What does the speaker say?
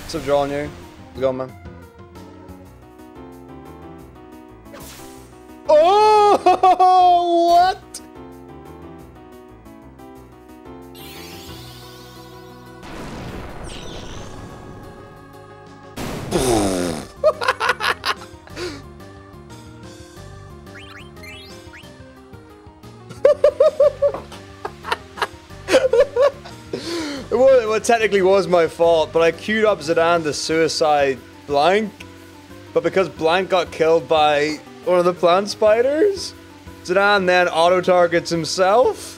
What's up, drawing you? How's it going, man? Oh, what? Well, technically was my fault, but I queued up Zidane to suicide Blank, but because Blank got killed by one of the plant spiders, Zidane then auto-targets himself.